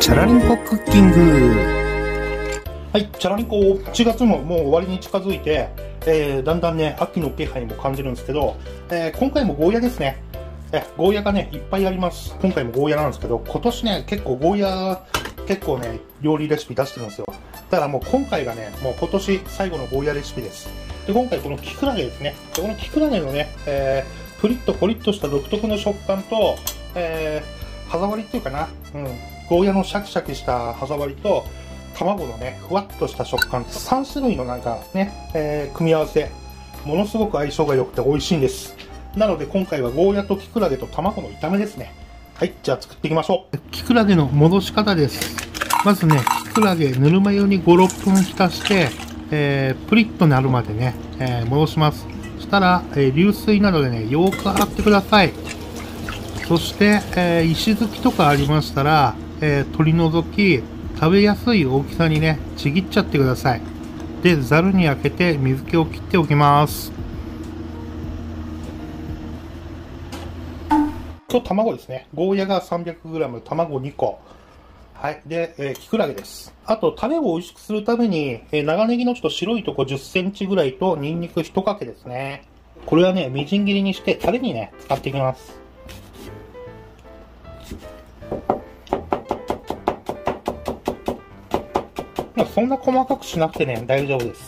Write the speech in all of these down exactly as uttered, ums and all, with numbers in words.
チャラリンコクッキング。 はい、チャラリンコしちがつももう終わりに近づいて、えー、だんだんね、秋の気配も感じるんですけど、えー、今回もゴーヤですね。え、ゴーヤがね、いっぱいあります。今回もゴーヤなんですけど、今年ね、結構ゴーヤ、結構ね、料理レシピ出してるんですよ。だからもう今回がね、もう今年最後のゴーヤレシピです。で、今回このキクラゲですね。でこのキクラゲのね、えー、プリッとコリッとした独特の食感と、えー、歯触りっていうかな、うん、ゴーヤのシャキシャキした歯触りと、卵のね、ふわっとした食感、さん種類のなんかね、えー、組み合わせ、ものすごく相性が良くて美味しいんです。なので今回はゴーヤとキクラゲと卵の炒めですね。はい、じゃあ作っていきましょう。キクラゲの戻し方です。まずね、キクラゲぬるま湯にご、ろっぷん浸して、えー、プリッとなるまでね、えー、戻します。そしたら、えー、流水などでね、よく洗ってください。そして、えー、石突きとかありましたら、えー、取り除き、食べやすい大きさにね、ちぎっちゃってください。で、ざるにあけて水気を切っておきます。と、卵ですね。ゴーヤが さんびゃくグラム、卵にこ。はい。で、えー、キクラゲです。あと、タレを美味しくするために、えー、長ネギのちょっと白いとこじゅっセンチぐらいと、ニンニクいちかけですね。これはね、みじん切りにして、タレにね、使っていきます。そんな細かくしなくてね、大丈夫です。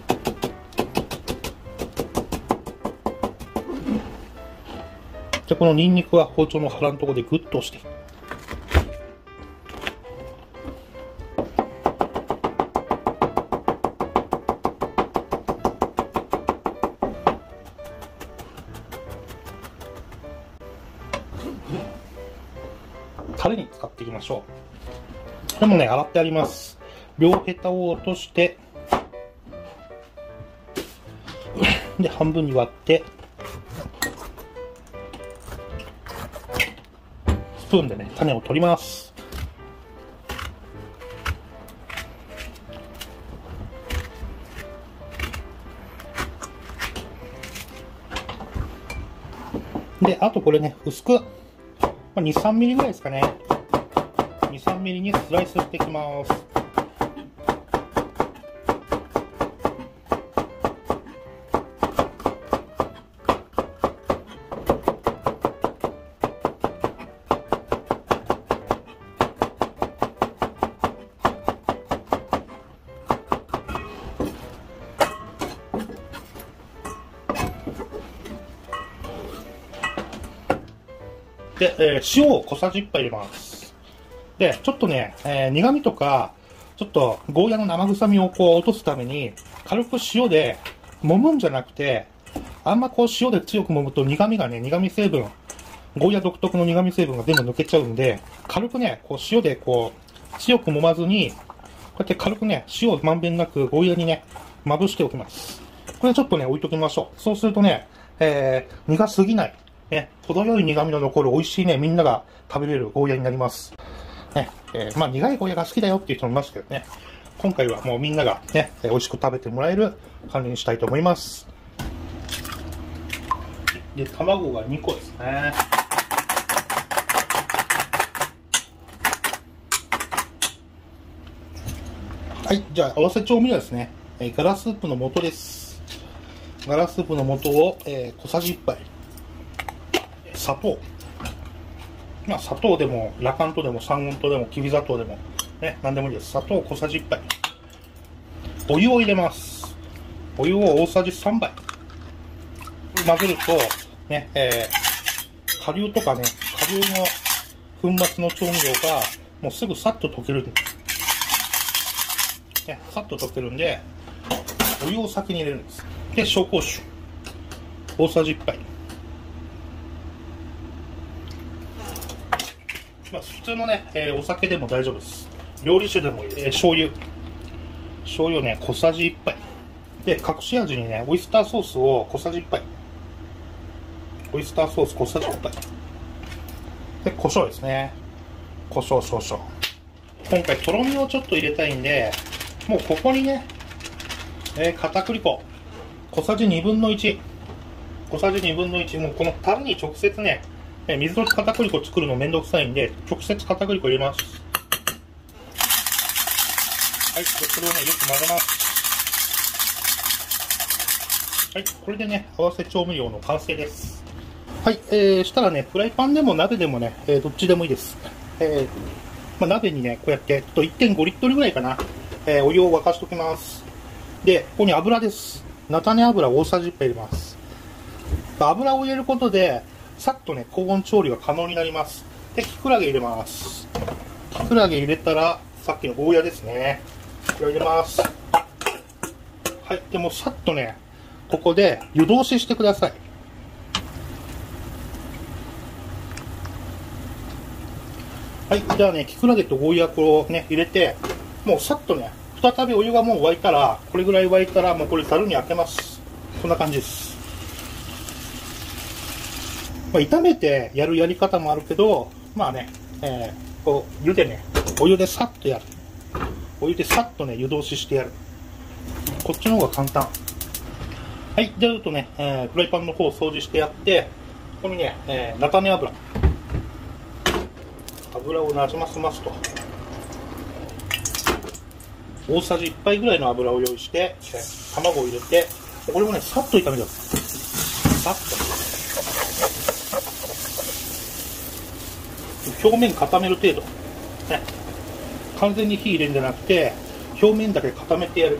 じゃ、このニンニクは包丁の腹のところでグッと押して。タレに使っていきましょう。でもね、洗ってあります。両ヘタを落として、で、半分に割って、スプーンでね、種を取ります。で、あとこれね、薄く、まあ、に、さんミリぐらいですかね。に、さんミリにスライスしていきます。で、えー、塩を小さじいっぱい入れます。で、ちょっとね、えー、苦味とか、ちょっとゴーヤの生臭みをこう落とすために、軽く塩で揉むんじゃなくて、あんまこう塩で強く揉むと苦味がね、苦味成分、ゴーヤ独特の苦味成分が全部抜けちゃうんで、軽くね、こう塩でこう、強く揉まずに、こうやって軽くね、塩をまんべんなくゴーヤにね、まぶしておきます。これちょっとね、置いときましょう。そうするとね、えー、苦すぎない。ね、程よい苦味の残る美味しいね、みんなが食べれるゴーヤになります。ね、えー、まあ苦いゴーヤが好きだよっていう人もいますけどね、今回はもうみんながね、美味しく食べてもらえる感じにしたいと思います。で、卵がにこですね。はい、じゃあ合わせ調味料ですね。えー、ガラスープの素です。ガラスープの素を、えー、小さじいっぱい。砂糖。まあ、砂糖でも、ラカントでも、三温糖でも、きび砂糖でも、ね、なんでもいいです。砂糖小さじいっぱい。お湯を入れます。お湯を大さじさんばい。混ぜると、ね、えー、顆粒とかね、顆粒の粉末の調味料が、もうすぐさっと溶ける。ね、さっと溶けるんで、お湯を先に入れるんです。で、紹興酒。大さじいっぱい。まあ、普通のね、えー、お酒でも大丈夫です。料理酒でもいい、えー、醤油。醤油ね、小さじいっぱい。で、隠し味にね、オイスターソースを小さじいっぱい。オイスターソース小さじいっぱい。で、胡椒ですね。胡椒少々。今回、とろみをちょっと入れたいんで、もうここにね、えー、片栗粉。小さじにぶんのいち。小さじにぶんのいち。もうこのタレに直接ね、水溶き片栗粉作るのめんどくさいんで、直接片栗粉入れます。 はい、でそれをね、よく混ぜます。はい、これでね、合わせ調味料の完成です。はい、えー、したらね、フライパンでも鍋でもね、えー、どっちでもいいです。えー、まあ、鍋にね、こうやって、ちょっといってんごリットルぐらいかな、えー、お湯を沸かしておきます。で、ここに油です。菜種油大さじいっぱい入れます。油を入れることで、さっとね、高温調理が可能になります。で、キクラゲ入れます。キクラゲ入れたら、さっきのゴーヤですね。これを入れます。はい、でもさっとね、ここで湯通ししてください。はい、じゃあね、キクラゲとゴーヤをね、入れて、もうさっとね、再びお湯がもう沸いたら、これぐらい沸いたら、もうこれざるにあけます。こんな感じです。まあ、炒めてやるやり方もあるけど、まあね、えー、こう、湯でね、お湯でさっとやる。お湯でさっとね、湯通ししてやる。こっちの方が簡単。はい、じゃあちょっとね、えー、フライパンの方を掃除してやって、ここにね、えー、菜種油。油をなじませますと。大さじいっぱいぐらいの油を用意して、えー、卵を入れて、これもね、さっと炒める。さっと。表面固める程度。ね、完全に火入れるんじゃなくて、表面だけ固めてやる。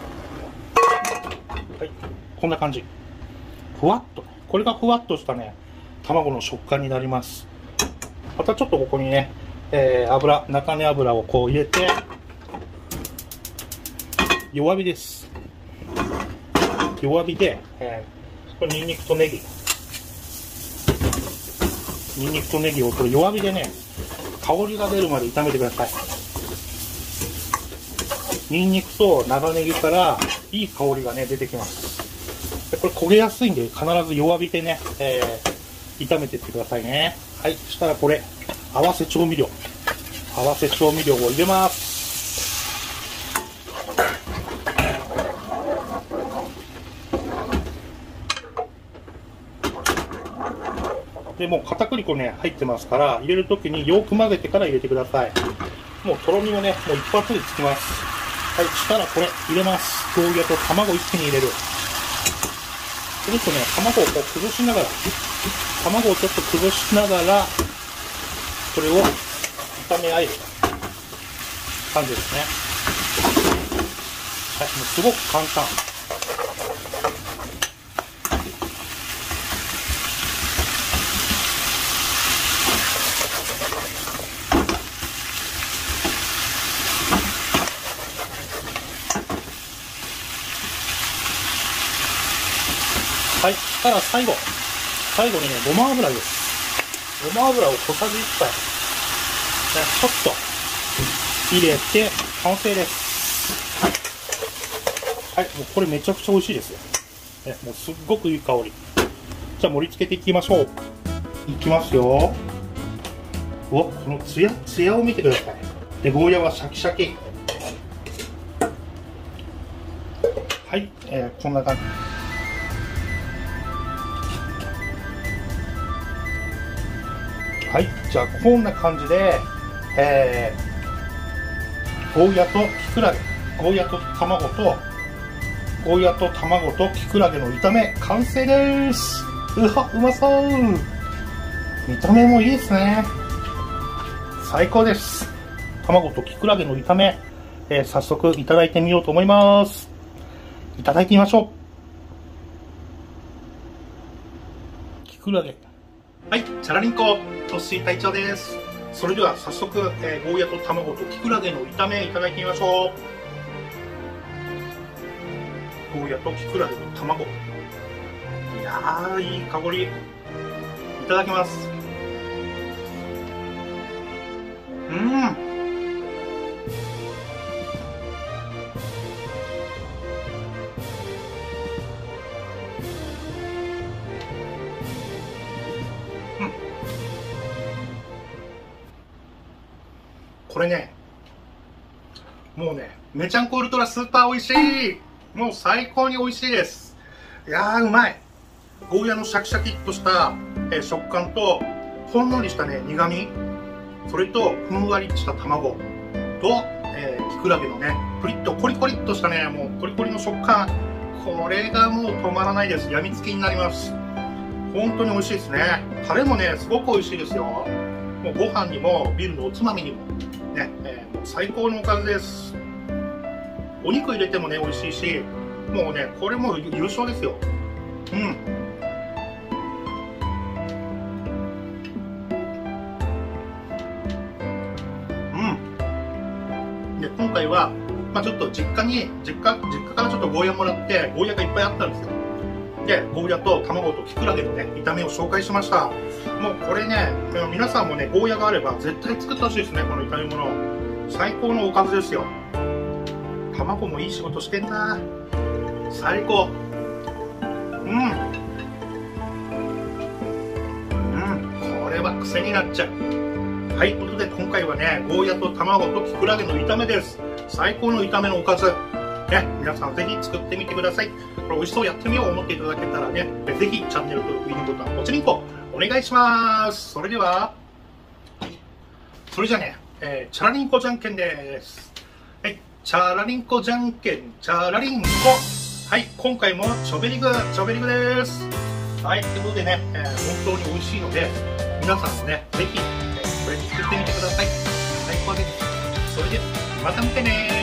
はい、こんな感じ。ふわっと。これがふわっとしたね、卵の食感になります。またちょっとここにね、えー、油、菜種油をこう入れて、弱火です。弱火で、えー、これニンニクとネギ。ニンニクとネギをこれ弱火でね、香りが出るまで炒めてください。ニンニクと長ネギからいい香りがね、出てきます。でこれ焦げやすいんで、必ず弱火でね、えー、炒めていってくださいね。はい、そしたらこれ、合わせ調味料。合わせ調味料を入れます。で、もう片栗粉ね、入ってますから、入れるときによく混ぜてから入れてください。もうとろみもね、もう一発でつきます。はい、したらこれ、入れます。ゴーヤと卵一気に入れる。ちょっとね、卵をこう崩しながら、卵をちょっと崩しながら、これを炒め合える感じですね。はい、もうすごく簡単。はい、したら最後、最後にね、ごま油です。ごま油を小さじいっぱい、ね、ちょっと入れて完成です。はい、もうこれめちゃくちゃ美味しいですよ。ね、もうすっごくいい香り。じゃあ盛り付けていきましょう。いきますよ。お、このツヤツヤを見てください。で、ゴーヤはシャキシャキ。はい、えー、こんな感じ。はい、じゃあこんな感じで、えー、ゴーヤとキクラゲ、ゴーヤと卵と、ゴーヤと卵とキクラゲの炒め、完成です。うわ、うまそう。見た目もいいですね。最高です。卵とキクラゲの炒め、えー、早速いただいてみようと思います。いただいてみましょう。キクラゲ。はい、チャラリンコ、トッシー隊長です。それでは早速、えー、ゴーヤと卵とキクラゲの炒めいただいてみましょう。ゴーヤとキクラゲと卵。いやー、いい香り。いただきます。うーん。これね、もうね、めちゃんこウルトラスーパー美味しい。もう最高に美味しいです。いやー、うまい。ゴーヤのシャキシャキっとした、えー、食感と、ほんのりしたね、苦味。それと、ふんわりした卵と、 えー、キクラゲのね、プリッとコリコリっとしたね、もうコリコリの食感。これがもう止まらないです。やみつきになります。本当に美味しいですね。タレもね、すごく美味しいですよ。もうご飯にもビールのおつまみにも、ね、えー、もう最高のおかずです。お肉入れてもね、美味しいし、もうね、これも優勝ですよ。うん。で今回は、まあ、ちょっと実家に実家実家からちょっとゴーヤもらってゴーヤがいっぱいあったんですよ。でゴーヤと卵とキクラゲのね炒めを紹介しました。もうこれね皆さんもねゴーヤがあれば絶対作ってほしいですね。この炒め物最高のおかずですよ。卵もいい仕事してんな。最高。うんうんこれは癖になっちゃう。はい、ということで今回はね、ゴーヤと卵とキクラゲの炒めです。最高の炒めのおかず。ね、皆さんぜひ作ってみてください。これ美味しそうやってみようと思っていただけたらね、ぜひチャンネル登録、いいねボタン、ポチリンコお願いします。それでは、それじゃあね、えー、チャラリンコじゃんけんです。はい、チャラリンコじゃんけん、チャラリンコ。はい、今回もチョベリグ、チョベリグです。はい、ということでね、えー、本当に美味しいので、皆さんもね、ぜひ、これ作ってみてください。最高です。それではまた見てね。